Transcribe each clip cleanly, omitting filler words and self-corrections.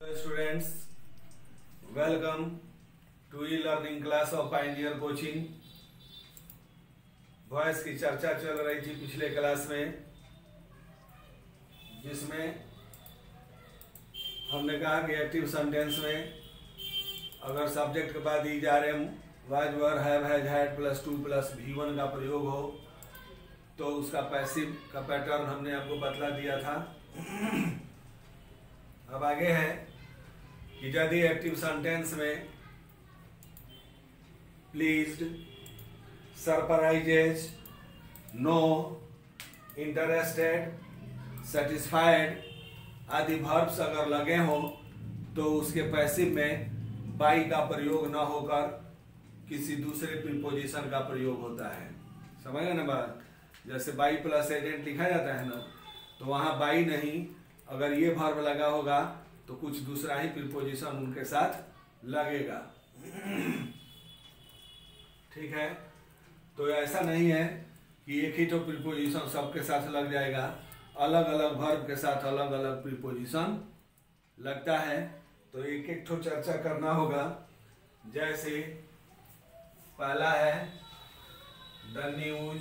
Students, welcome to e learning class of Pioneer coaching. Voice की चर्चा चल रही थी पिछले क्लास में, जिसमें हमने कहा कि एक्टिव सेंटेंस में अगर सब्जेक्ट के बाद ई जा रहे was were have has had plus to plus V1 का प्रयोग हो तो उसका पैसिव का पैटर्न हमने आपको बतला दिया था। अब आगे है कि यदि एक्टिव सेंटेंस में pleased, surprises, know, interested, satisfied आदि वर्ब्स अगर लगे हों तो उसके पैसिव में बाई का प्रयोग न होकर किसी दूसरे प्रीपोजिशन का प्रयोग होता है। समझ गए ना बात? जैसे बाई प्लस एजेंट लिखा जाता है ना, तो वहां बाई नहीं, अगर ये वर्ब लगा होगा तो कुछ दूसरा ही प्रीपोजिशन उनके साथ लगेगा। ठीक है, तो ऐसा नहीं है कि एक ही तो प्रीपोजिशन सबके साथ लग जाएगा, अलग अलग वर्ब के साथ अलग अलग प्रीपोजिशन लगता है। तो एक एक तो चर्चा करना होगा। जैसे पहला है the news,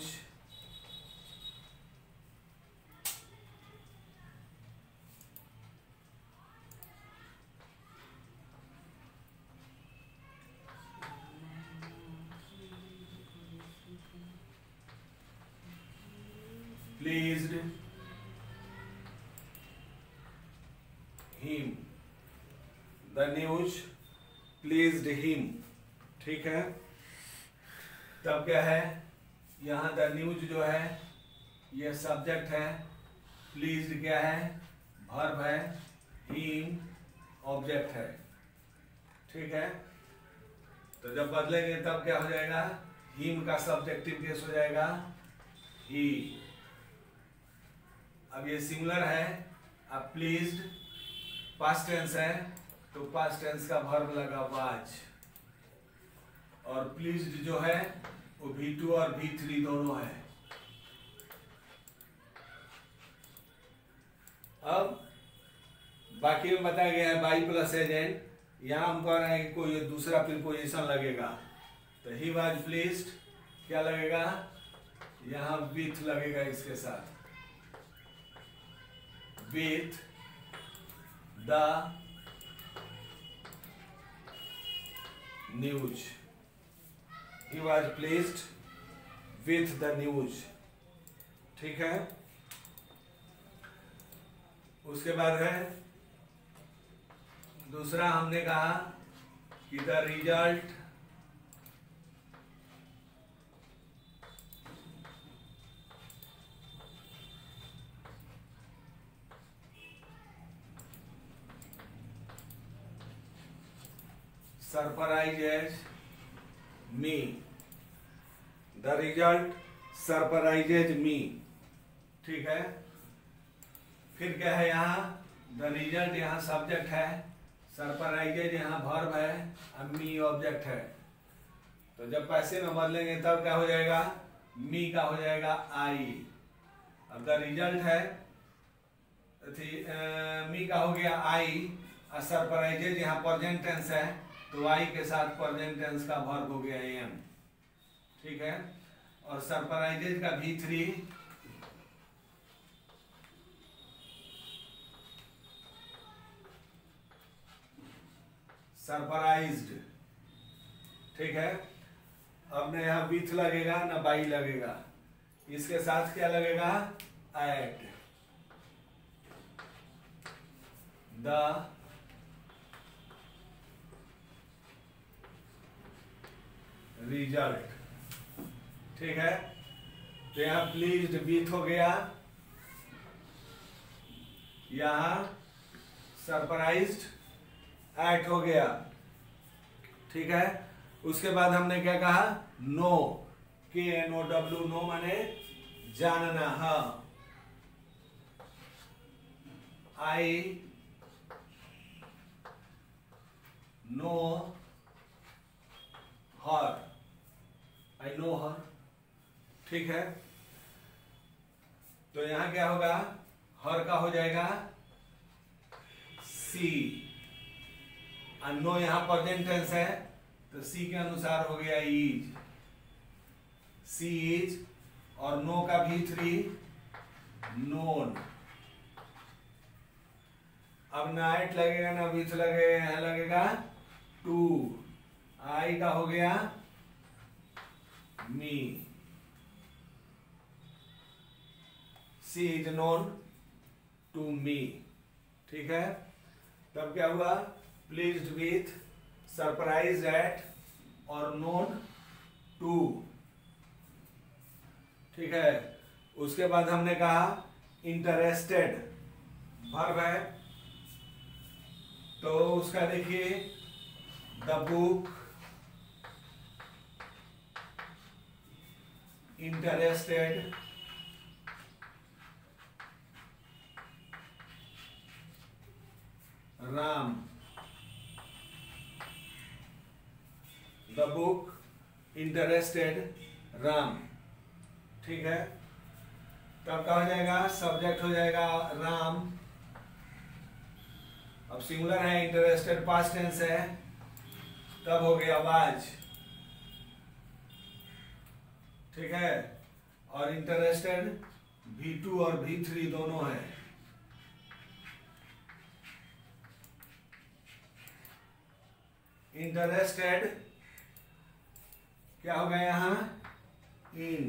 pleased him, the news pleased him। ठीक है, तब क्या है, यहाँ द न्यूज जो है ये सब्जेक्ट है, प्लीज्ड क्या है, वर्ब है, हिम ऑब्जेक्ट है। ठीक है, तो जब बदलेंगे तब क्या हो जाएगा, हिम का सब्जेक्टिव केस हो जाएगा ही। अब ये सिमिलर है, अब प्लीज्ड पास्ट टेंस है तो पास्ट टेंस का वर्ब लगा वाज, और प्लीज्ड जो है वो V2 और V3 दोनों है। अब बाकी में बताया गया है बाई प्लस एजेंट, यहां हम कह रहे हैं कि कोई दूसरा प्रीपोजिशन लगेगा, तो ही वाज प्लीज्ड क्या लगेगा, यहां विथ लगेगा इसके साथ, with the news, he was pleased with the news। ठीक है, उसके बाद है दूसरा, हमने कहा कि the result surprises me, the result surprises me. ठीक है, फिर क्या है, यहाँ द रिजल्ट यहाँ सब्जेक्ट है, सरप्राइजेज यहाँ वर्ब है, अब मी ऑब्जेक्ट है। तो जब पैसे में बदलेंगे तब क्या हो जाएगा, मी का हो जाएगा आई। अब द रिजल्ट है मी का हो गया आई, और सरप्राइजेज यहाँ प्रेजेंट टेंस है तो आई के साथ प्रेजेंट टेंस का वर्ब हो गया एम। ठीक है, और सरप्राइजेज का V3 सरप्राइज्ड। ठीक है, अब न यहाँ विथ लगेगा ना बाई लगेगा, इसके साथ क्या लगेगा, एट द रिजल्ट। ठीक है, तो यहाँ प्लीज्ड विथ हो गया, यहाँ सरप्राइज्ड एट हो गया। ठीक है, उसके बाद हमने क्या कहा, नो, KNOW, नो माने जानना। हाँ, I know her, I know हर। ठीक है, तो यहां क्या होगा, हर का हो जाएगा सी, नो यहाँ प्रेजेंट टेंस है तो सी के अनुसार हो गया इज, सी इज, और नो का V3 नोन। अब नाइट लगेगा ना विथ लगेगा, यहाँ लगेगा टू, आई का हो गया me, see is known to me. ठीक है, तब क्या हुआ, प्लीज्ड विथ, सरप्राइज एट और नोन टू। ठीक है, उसके बाद हमने कहा इंटरेस्टेड वर्ब है, तो उसका देखिए the book interested Ram, the book interested Ram. ठीक है, तब क्या हो जाएगा, सब्जेक्ट हो जाएगा राम। अब सिंगुलर है, इंटरेस्टेड पास्ट टेंस है, तब हो गया वाज। ठीक है, और इंटरेस्टेड V2 और V3 दोनों है। इंटरेस्टेड क्या हो गया यहां, इन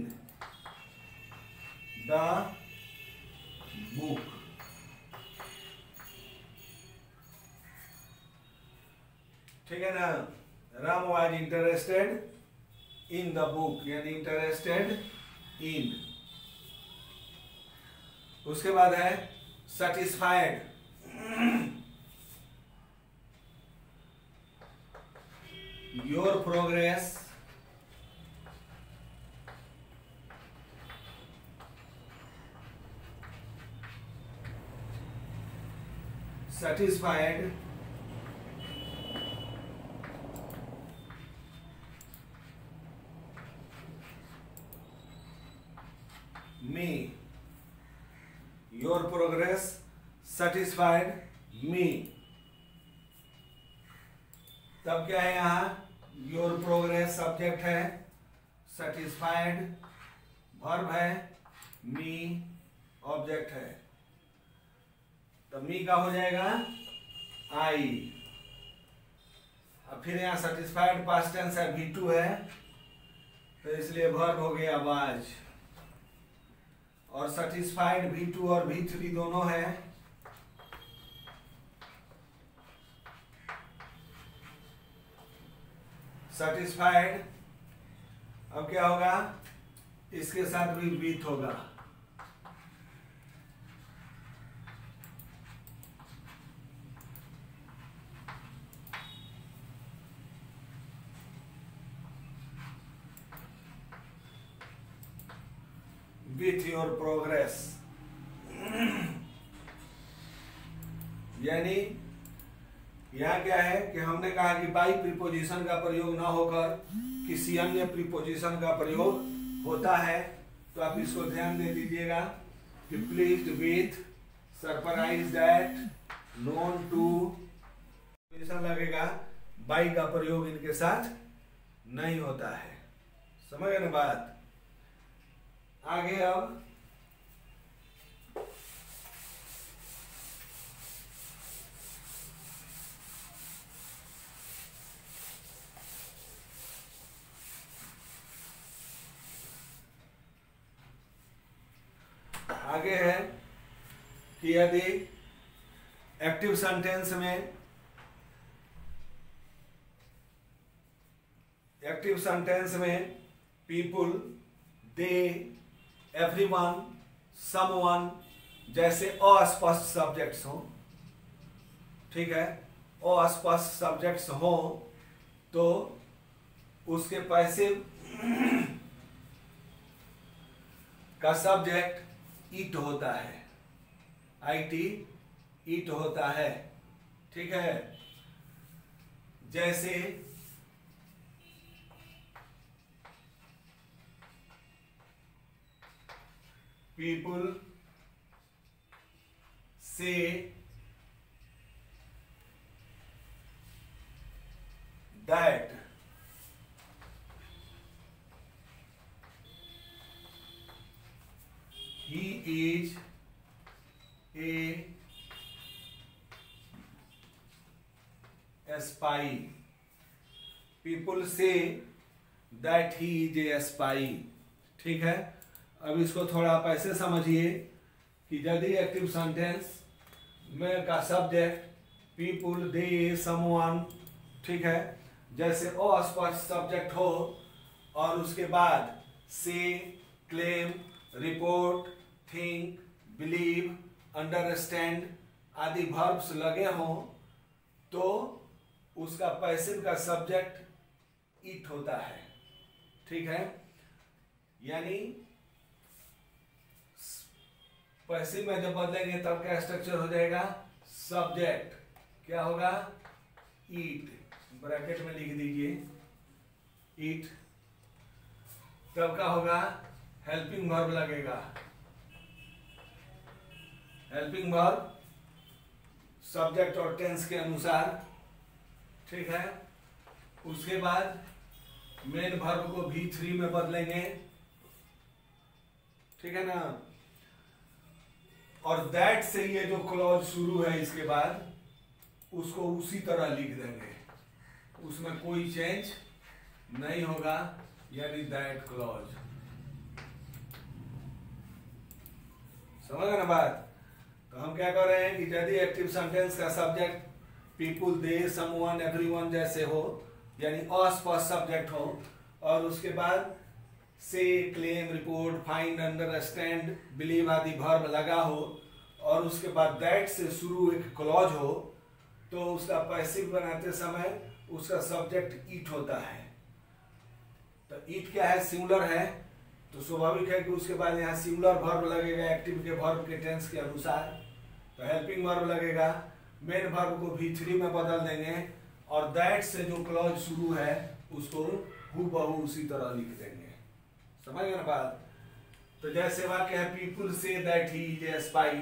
द बुक। ठीक है ना, Ram was interested in the book, यानी इंटरेस्टेड इन। उसके बाद है satisfied, your progress satisfied me, your progress satisfied me। तब क्या है यहाँ, योर प्रोग्रेस सब्जेक्ट है, सेटिस्फाइड वर्ब है, मी ऑब्जेक्ट है, तो मी का हो जाएगा आई। अब फिर यहाँ सेटिस्फाइड पास्ट टेंस है, V2 है, तो इसलिए वर्ब हो गया वाज। और सेटिस्फाइड V2 और V3 दोनों है, सेटिस्फाइड। अब क्या होगा, इसके साथ भी विथ होगा, विथ योर प्रोग्रेस। यानी यहाँ क्या है कि हमने कहा कि बाई प्रीपोजिशन का प्रयोग ना होकर किसी अन्य प्रीपोजिशन का प्रयोग होता है, तो आप इसको ध्यान दे दीजिएगा कि pleased with, surprised at, known to preposition लगेगा, बाई का प्रयोग इनके साथ नहीं होता है। समझ गए ना बात। आगे अब आगे है कि यदि एक्टिव सेंटेंस में, एक्टिव सेंटेंस में पीपुल, दे, एवरीवन, समवन जैसे अस्पष्ट सब्जेक्ट्स हो, ठीक है, अस्पष्ट सब्जेक्ट्स हो, तो उसके पैसिव का सब्जेक्ट इट होता है, IT इट होता है। ठीक है, जैसे people say that he is a spy. People say that he is a spy. ठीक है, अब इसको थोड़ा आप ऐसे समझिए कि यदि एक्टिव सेंटेंस में का सब्जेक्ट पीपुल, दे, समवन, ठीक है, जैसे अस्पष्ट सब्जेक्ट हो और उसके बाद से, claim, report, think, believe, understand आदि वर्ब्स लगे हों तो उसका पैसिव का सब्जेक्ट इट होता है। ठीक है, यानी पैसिव में जब बदलेंगे तब क्या स्ट्रक्चर हो जाएगा, सब्जेक्ट क्या होगा, ईट, ब्रैकेट में लिख दीजिए ईट। तब क्या होगा, हेल्पिंग वर्ब लगेगा, हेल्पिंग वर्ब सब्जेक्ट और टेंस के अनुसार। ठीक है, उसके बाद मेन वर्ब को V3 में बदलेंगे। ठीक है ना, और दैट से ये जो क्लॉज शुरू है इसके बाद उसको उसी तरह लिख देंगे, उसमें कोई चेंज नहीं होगा, यानी दैट क्लॉज। समझ गए ना बात। तो हम क्या कर रहे हैं कि यदि एक्टिव सेंटेंस का subject people, they, someone, everyone जैसे हो, यानी अस्पष्ट सब्जेक्ट हो, और उसके बाद से, claim, report, find, understand, believe आदि वर्ब लगा हो, और उसके बाद दैट से शुरू एक क्लॉज हो, तो उसका पैसिव बनाते समय उसका सब्जेक्ट इट होता है। तो इट क्या है, सिंगुलर है, तो स्वाभाविक है कि उसके बाद यहाँ सिंगुलर वर्ब लगेगा एक्टिव के वर्ब के टेंस के अनुसार। तो हेल्पिंग वर्ब लगेगा, मेन वर्ब को V3 में बदल देंगे, और दैट से जो क्लॉज शुरू है उसको हूबहू उसी तरह लिख देंगे। समझ गए ना बात। तो जैसे वाक्य है people say that he is a spy,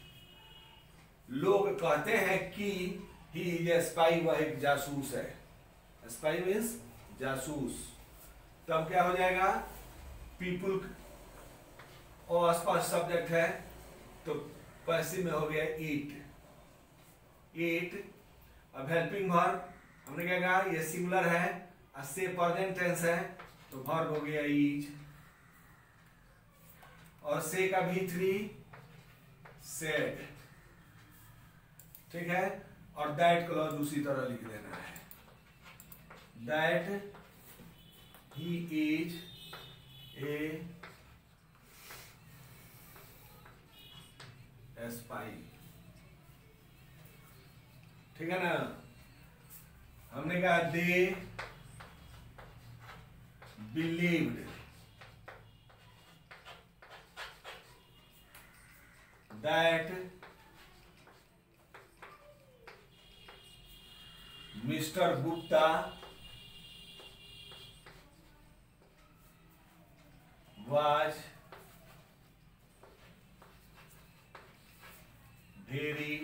लोग कहते हैं कि ही इज ए स्पाई, वह एक जासूस है। स्पाई मीन्स जासूस। तब क्या हो जाएगा, पीपुल और आसपास सब्जेक्ट है तो पैसिव में हो गया ईट, ईट। अब हेल्पिंग वर्ब हमने क्या कहा, ये सिंगुलर है, से प्रेजेंट टेंस है तो वर्ब हो गया इज, और से का V3 सेड। ठीक है, और दैट क्लॉज उसी तरह लिख देना है, that he is a spy. ठीक है ना। हमने कहा they believed that mister Gupta was very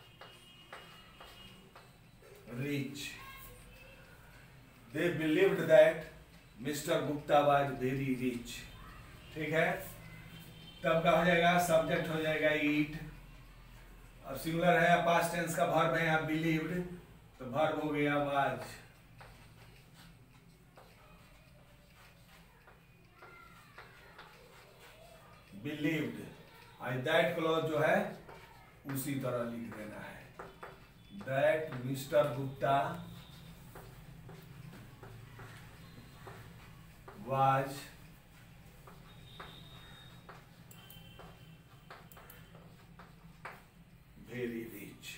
rich. They believed that Mr. Gupta was very rich. ठीक है, तब का हो जाएगा, सब्जेक्ट हो जाएगा ईट, अब सिंगुलर है, पास्ट टेंस का वर्ब है यहाँ बिलीव्ड, तो वर्ब हो गया वाज। बिलीव्ड, और दैट क्लॉज जो है उसी तरह लिख देना है, that mister Gupta was very rich.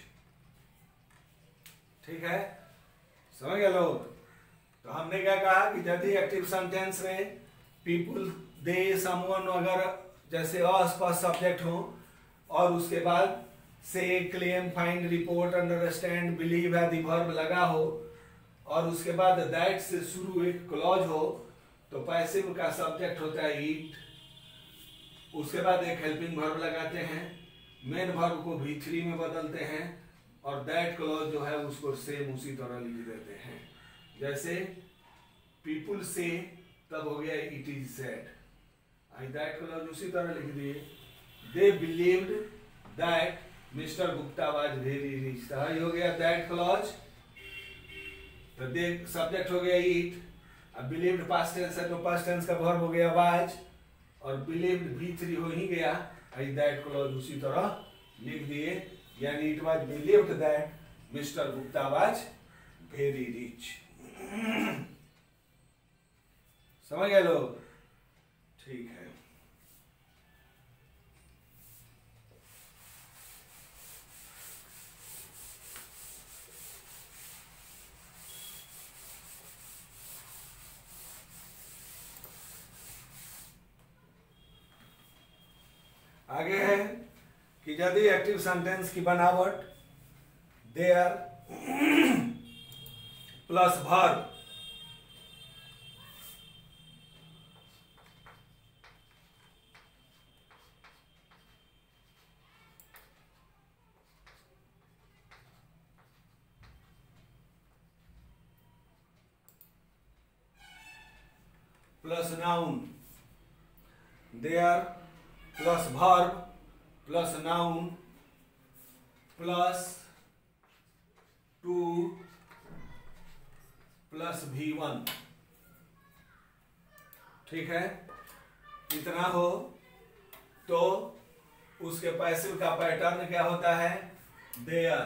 ठीक है, समझ गए लोग। तो हमने क्या कहा कि यदि एक्टिव सेंटेंस में पीपुल, दे, समवन वगैरह जैसे अस्पष्ट सब्जेक्ट हो, और उसके बाद से, claim, find, report, understand, believe आदि वर्ब लगा हो, और उसके बाद दैट से शुरू एक क्लॉज हो, तो पैसिव का सब्जेक्ट होता है ईट, उसके बाद एक हेल्पिंग वर्ब लगाते हैं, मेन वर्ब को V3 में बदलते हैं, और दैट क्लॉज जो है उसको सेम उसी तरह लिख देते हैं, जैसे पीपुल से, तब हो गया it is said. I that clause उसी तरह लिख दिए, they believed that mister Gupta was very rich, तो हो गया दैट क्लॉज, तो दे सब्जेक्ट हो गया इट, अब बिलीव्ड पास्ट टेंस है तो पास्ट टेंस का वर्ब हो गया वाज, और बिलीव्ड V3 हो ही गया, आई दैट क्लॉज उसी तरह लिख दिए, यानी it was believed that mister Gupta was very rich. समझ गए लोग? ठीक है। आगे है कि यदि एक्टिव सेंटेंस की बनावट there plus verb plus noun, there plus verb plus noun plus to plus V1, ठीक है, इतना हो तो उसके पैसिव का पैटर्न क्या होता है, there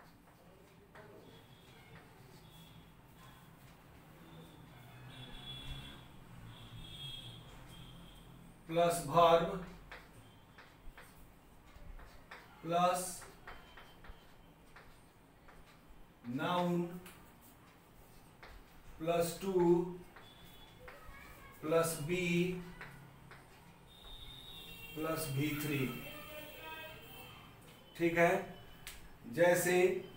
plus verb plus noun plus to plus B plus V3, ठीक है। जैसे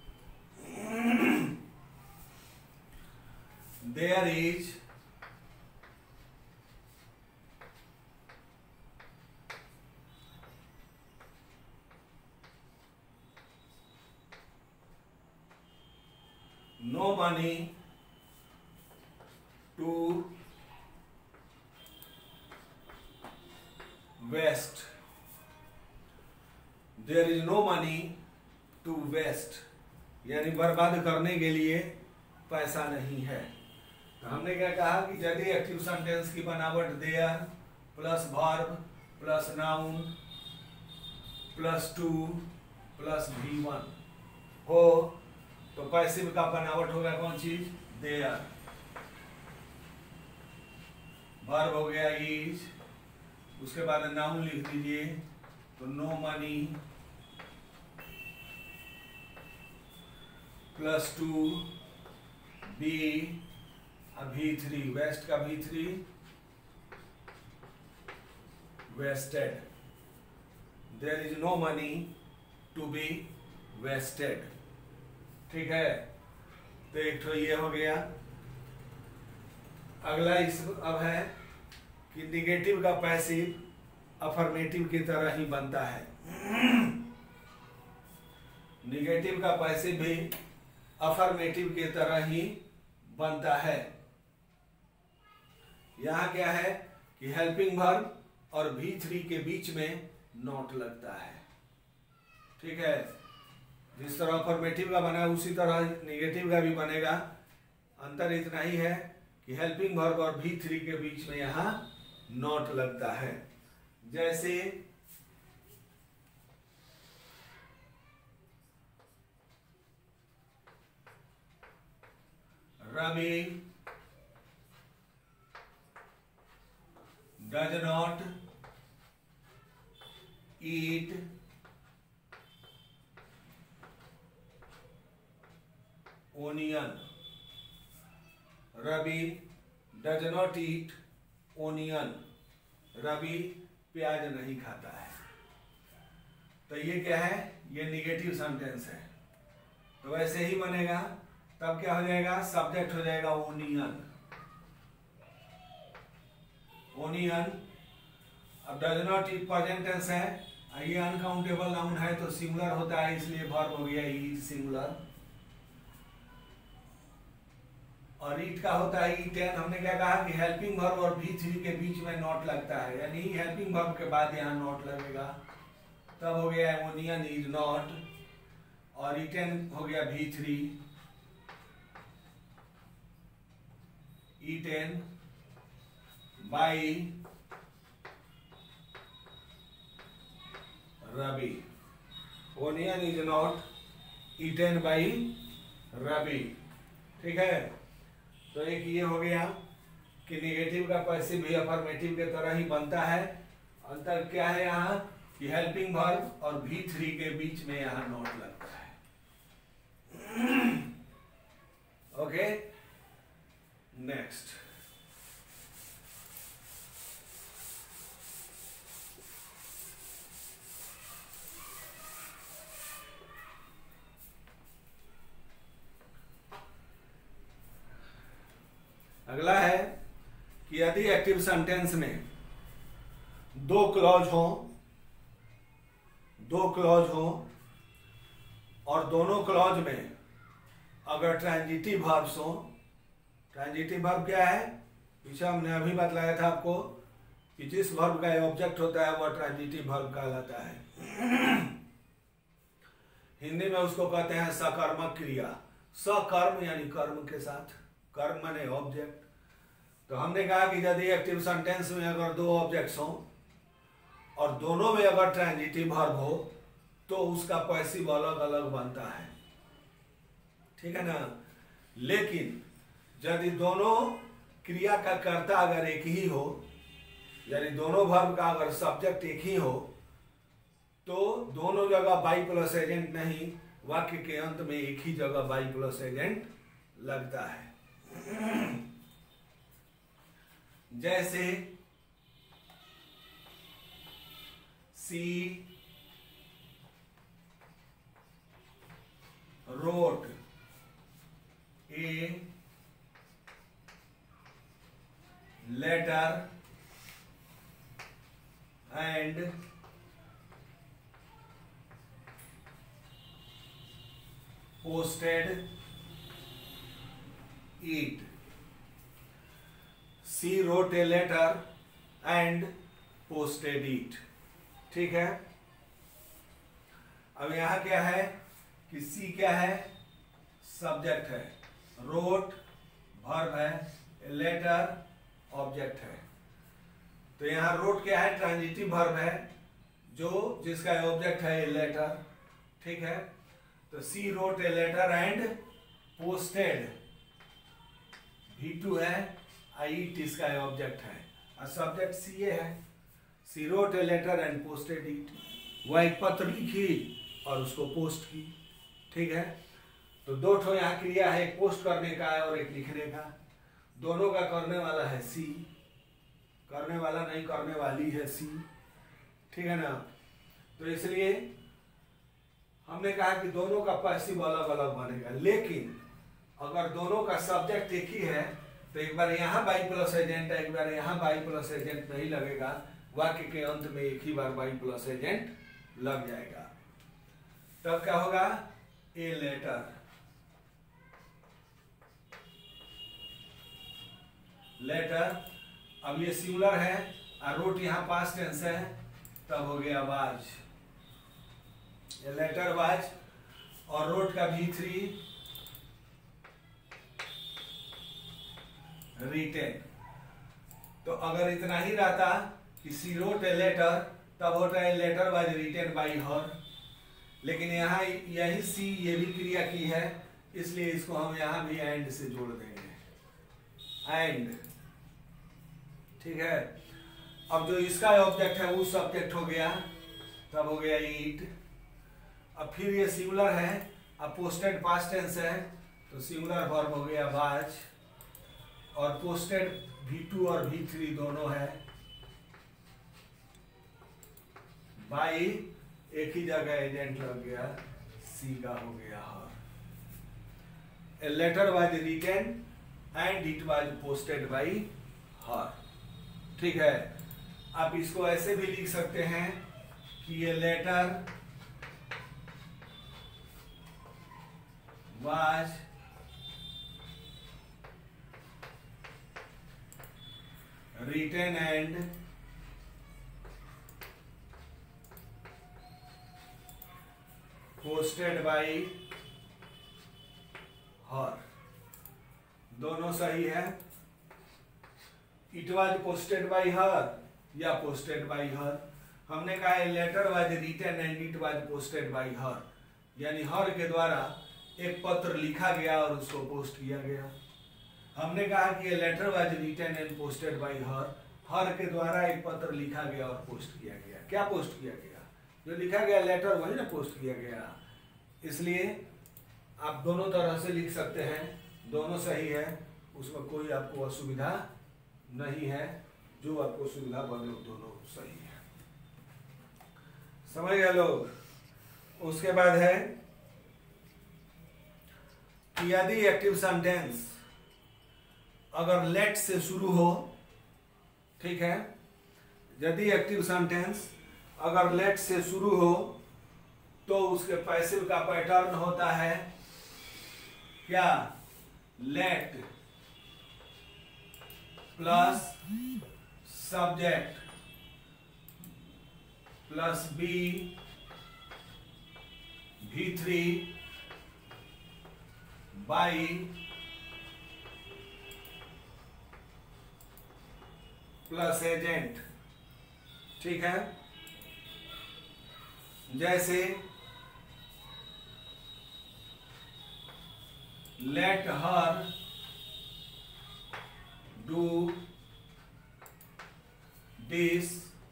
there is no money to waste, there is no money to waste, यानी बर्बाद करने के लिए पैसा नहीं है। तो हमने क्या कहा कि यदि एक्टिव सेंटेंस की बनावट there plus verb plus noun plus to plus V1 हो तो पैसिव का बनावट होगा कौन चीज, देयर, वर्ब हो गया इज, उसके बाद नाउन लिख दीजिए तो no money plus to B, V3 waste का V3 wasted, there is no money to be wasted, ठीक है। तो एक तो ये हो गया। अगला इस अब है कि निगेटिव का पैसिव अफर्मेटिव की तरह ही बनता है। निगेटिव का पैसिव भी अफर्मेटिव की तरह ही बनता है। यहां क्या है कि हेल्पिंग वर्ब और V3 के बीच में नॉट लगता है, ठीक है। जिस तरह अफर्मेटिव का बना उसी तरह निगेटिव का भी बनेगा। अंतर इतना ही है कि हेल्पिंग वर्ब और V3 के बीच में यहां नॉट लगता है। जैसे Ravi does not eat onion, Ravi does not eat onion, Ravi प्याज नहीं खाता है। तो ये क्या है, ये निगेटिव सेंटेंस है। तो वैसे ही बनेगा, तब क्या हो जाएगा, सब्जेक्ट हो जाएगा ओनियन, ओनियन। अब does not eat present tense है, ये अनकाउंटेबल नाउन है तो सिंगुलर होता है, इसलिए वर्ब हो गया इज सिंगुलर। और ईट का होता है ईटेन। हमने क्या कहा कि हेल्पिंग वर्ब और V3 के बीच में नॉट लगता है, यानी हेल्पिंग वर्ब के बाद यहाँ नॉट लगेगा, तब हो गया एमोनियन इज नॉट, और ईटेन हो गया V3, eaten by Ravi, onion is not eaten by Ravi. ठीक है, तो एक ये हो गया कि नेगेटिव का पैसिव भी अफर्मेटिव के तरह ही बनता है। अंतर क्या है यहाँ कि हेल्पिंग वर्ब और V3 के बीच में यहाँ नॉट लगता है। Okay, next. अगला है कि यदि एक्टिव सेंटेंस में दो क्लॉज हो और दोनों क्लॉज में अगर ट्रांजिटिव वर्ब्स हो, ट्रांजिटिव वर्ब क्या है, पीछे हमने अभी बतलाया था आपको कि जिस वर्ब का ऑब्जेक्ट होता है वह ट्रांजिटिव वर्ब कहलाता है। हिंदी में उसको कहते हैं सकर्मक क्रिया, सकर्म यानी कर्म के साथ, कर्म माने ऑब्जेक्ट। तो हमने कहा कि यदि एक्टिव सेंटेंस में अगर दो ऑब्जेक्ट्स हों और दोनों में अगर ट्रांजिटिव वर्ब हो तो उसका पैसिव अलग अलग बनता है, ठीक है ना। लेकिन यदि दोनों क्रिया का कर्ता अगर एक ही हो, यानी दोनों वर्ब का अगर सब्जेक्ट एक ही हो, तो दोनों जगह बाई प्लस एजेंट नहीं, वाक्य के अंत में एक ही जगह बाई प्लस एजेंट लगता है। जैसे she wrote a letter and posted it. She wrote a letter and posted it. ठीक है, अब यहां क्या है कि सी क्या है, सब्जेक्ट है, रोट वर्ब है, लेटर ऑब्जेक्ट है। तो यहां रोट क्या है, ट्रांजिटिव वर्ब है जो जिसका ऑब्जेक्ट है लेटर, ठीक है। तो she wrote a letter and posted, V2 है, it इसका ऑब्जेक्ट है और सब्जेक्ट सी है। She wrote a letter and posted it, वह एक पत्र लिखी और उसको पोस्ट की, ठीक है। तो दो ठो यहाँ क्रिया है, एक पोस्ट करने का है और एक लिखने का। दोनों का करने वाला है सी, करने वाला नहीं करने वाली है सी, ठीक है ना। तो इसलिए हमने कहा कि दोनों का पैसिव अलग अलग बनेगा, लेकिन अगर दोनों का सब्जेक्ट एक ही है तो एक बार यहाँ बाई प्लस एजेंट है, एक बार यहाँ बाई प्लस एजेंट नहीं लगेगा, वाक्य के अंत में एक ही बार बाई प्लस एजेंट लग जाएगा। तब क्या होगा, ए लेटर, लेटर। अब ये सिंगुलर है और रोट यहाँ पास्ट टेंस है, तब हो गया वाज, लेटर वाज। और रोट का V3 रिटेन। तो अगर इतना ही रहता कि सी रोट ए लेटर, तब होता है letter was written by her, लेकिन यहाँ यही सी ये भी क्रिया की है, इसलिए इसको हम यहाँ भी एंड से जोड़ देंगे, एंड, ठीक है। अब जो इसका ऑब्जेक्ट है वो सब्जेक्ट हो गया, तब हो गया ईट। अब फिर ये सिंगुलर है, अब पोस्टेड पास्ट टेंस है, तो सिंगुलर वर्ब हो गया वाज, और पोस्टेड V2 और V3 दोनों है, बाई एक ही जगह एजेंट लग गया, सी का हो गया her. A letter was written and it was posted by her, ठीक है। आप इसको ऐसे भी लिख सकते हैं कि ये letter was written and posted by her, दोनों सही है। It was posted by her या पोस्टेड बाई हर। हमने कहा है letter was written and it was posted by her, यानी हर के द्वारा एक पत्र लिखा गया और उसको पोस्ट किया गया। हमने कहा कि letter was written and posted by her के द्वारा एक पत्र लिखा गया और पोस्ट किया गया। क्या पोस्ट किया गया? जो लिखा गया लेटर वही ना पोस्ट किया गया। इसलिए आप दोनों तरह से लिख सकते हैं, दोनों सही है, उसमें कोई आपको असुविधा नहीं है। जो आपको सुविधा बने वो दोनों सही है। समझ गए लोग? उसके बाद है कि यदि एक्टिव सेंटेंस अगर लेट से शुरू हो, ठीक है, यदि एक्टिव सेंटेंस अगर लेट से शुरू हो तो उसके पैसिव का पैटर्न होता है क्या? Let plus subject plus V3 by plus agent. ठीक है, जैसे let her do this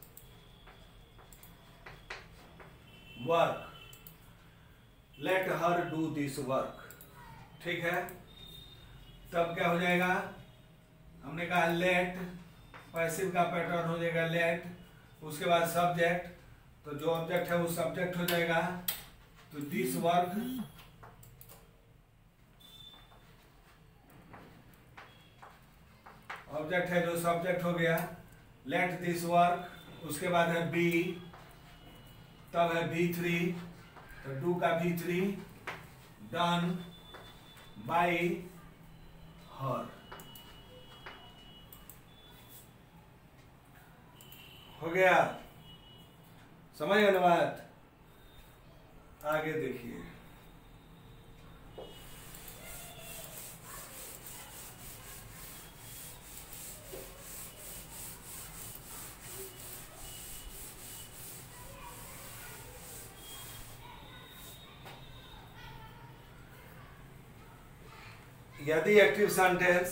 work, let her do this work. ठीक है, तब क्या हो जाएगा? हमने कहा लेट, पैसिव का पैटर्न हो जाएगा लेट, उसके बाद सब्जेक्ट, तो जो ऑब्जेक्ट है वो सब्जेक्ट हो जाएगा, तो दिस वर्क ऑब्जेक्ट है जो सब्जेक्ट हो गया, लेट दिस वर्क। उसके बाद है बी, तब है V3, तो डू का V3 डन बाई हर। हो गया? समझ गए ना बात? आगे देखिए, यदि एक्टिव सेंटेंस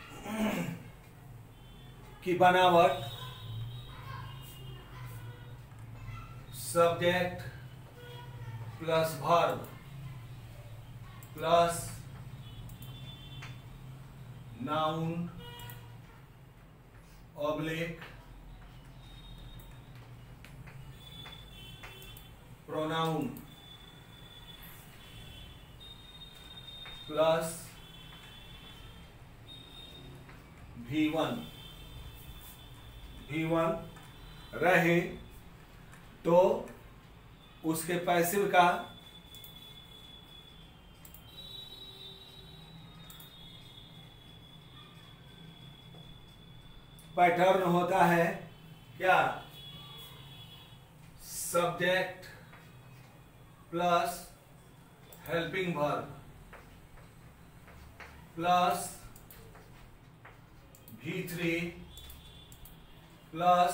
की बनावट subject plus verb plus noun oblique pronoun plus V1 रहे तो उसके पैसिव का पैटर्न होता है क्या? Subject plus helping verb plus V3 plus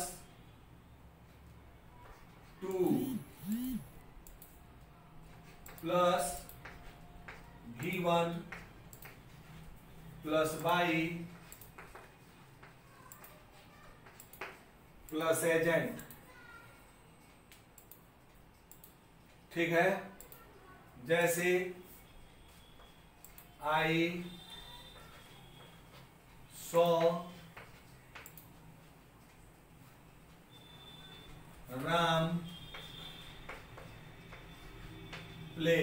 2 plus V1 plus by plus agent. ठीक है, जैसे I saw Ram play,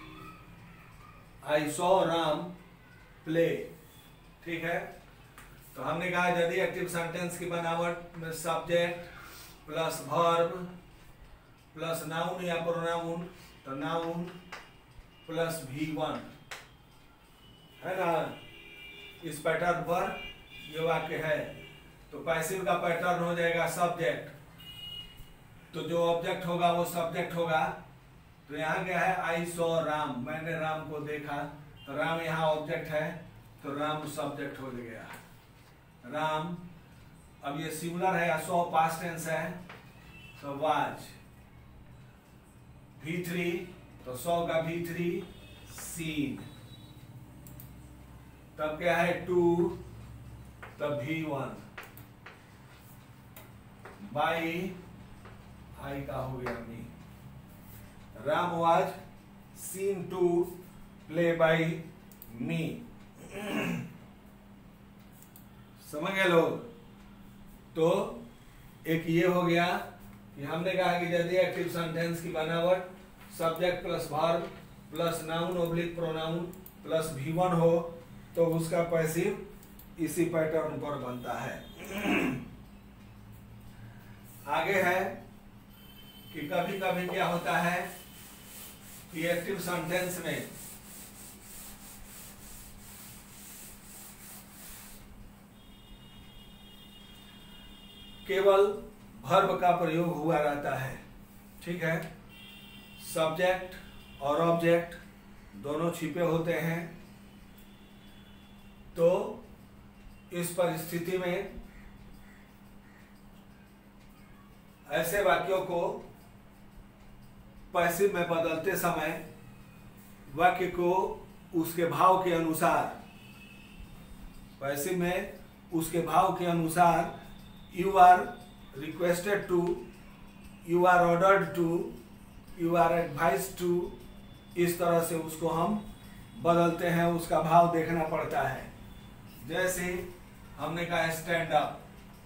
I saw Ram play. ठीक है, तो हमने कहा यदि एक्टिव सेंटेंस की बनावट में subject plus verb plus noun या प्रोनाउन, तो नाउन प्लस V1 है ना, इस पैटर्न पर ये वाक्य है। तो पैसिव का पैटर्न हो जाएगा सब्जेक्ट, तो जो ऑब्जेक्ट होगा वो सब्जेक्ट होगा। तो यहाँ क्या है, आई सॉ राम, मैंने राम को देखा, तो राम यहाँ ऑब्जेक्ट है, तो राम सब्जेक्ट हो गया राम। अब ये सिंगुलर है या सॉ पास्ट टेंस है, तो वाज। V3 तो सॉ का V3 सीन, तब क्या है 2, तब V1 बाई आई का हो गया me. Ram was seen to play by me. समझ गए लोग? तो एक ये हो गया कि हमने कहा कि यदि एक्टिव सेंटेंस की बनावट subject plus verb plus noun oblique pronoun plus V1 हो तो उसका पैसिव इसी पैटर्न पर बनता है। आगे है कि कभी कभी क्या होता है कि एक्टिव सेंटेंस में केवल वर्ब का प्रयोग हुआ रहता है, ठीक है। सब्जेक्ट और ऑब्जेक्ट दोनों छिपे होते हैं। तो इस परिस्थिति में ऐसे वाक्यों को पैसिव में बदलते समय वाक्य को उसके भाव के अनुसार, पैसिव में उसके भाव के अनुसार you are requested to, you are ordered to, you are advised to, इस तरह से उसको हम बदलते हैं, उसका भाव देखना पड़ता है। जैसे हमने कहा स्टैंड अप,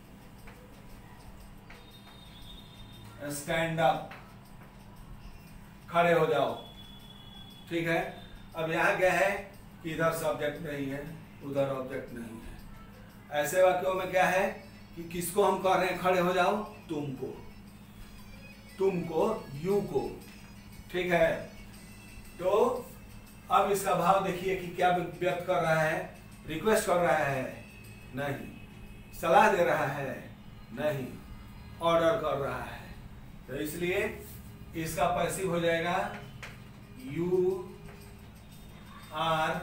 स्टैंड अप, खड़े हो जाओ, ठीक है। अब यहाँ क्या है कि इधर सब्जेक्ट नहीं है, उधर ऑब्जेक्ट नहीं है। ऐसे वाक्यों में क्या है कि किसको हम कह रहे हैं खड़े हो जाओ, तुमको, तुमको, यू को, ठीक है। तो अब इसका भाव देखिए कि क्या व्यक्त कर रहा है, रिक्वेस्ट कर रहा है नहीं, सलाह दे रहा है नहीं, ऑर्डर कर रहा है। तो इसलिए इसका पैसिव हो जाएगा you are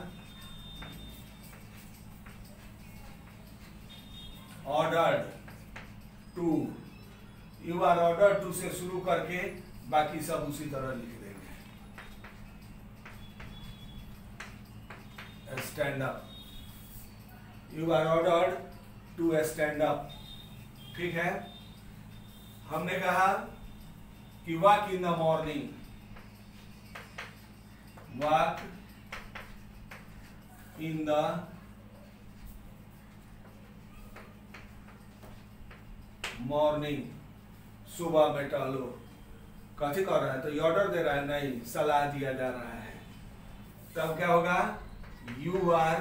ordered to, you are ordered to से शुरू करके बाकी सब उसी तरह लिख देंगे। Stand up, you are ordered to stand up, ठीक है। हमने कहा कि walk in the morning, walk in the morning, सुबह में टहलो। कथी कर रहा है, तो ऑर्डर दे रहा है नहीं, सलाह दिया जा रहा है। तब क्या होगा, यू आर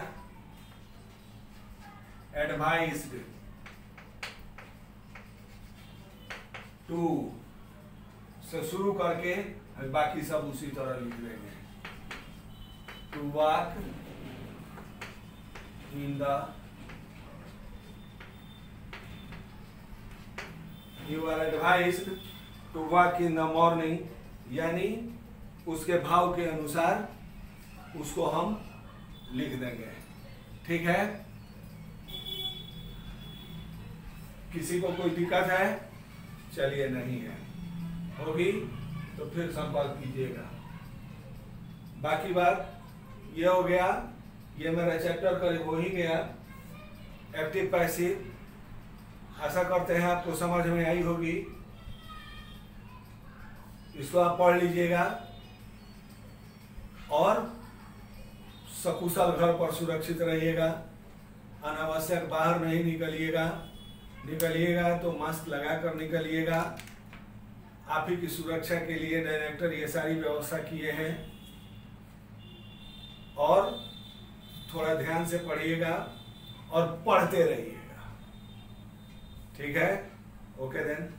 एडवाइज्ड टू से शुरू करके बाकी सब उसी तरह लिख देंगे। To walk in the, you are advised to walk in the morning, यानी उसके भाव के अनुसार उसको हम लिख देंगे, ठीक है। किसी को कोई दिक्कत है? चलिए नहीं है, होगी तो फिर संपर्क कीजिएगा। बाकी बात ये हो गया, ये मेरा चैप्टर करीब हो ही गया, एक्टिव पैसिव। आशा करते हैं आपको समझ में आई होगी। इसको आप पढ़ लीजिएगा और सकुशल घर पर सुरक्षित रहिएगा। अनावश्यक बाहर नहीं निकलिएगा, निकलिएगा तो मास्क लगाकर निकलिएगा। आप ही की सुरक्षा के लिए डायरेक्टर ये सारी व्यवस्था किए हैं। और थोड़ा ध्यान से पढ़िएगा और पढ़ते रहिएगा, ठीक है। Okay then.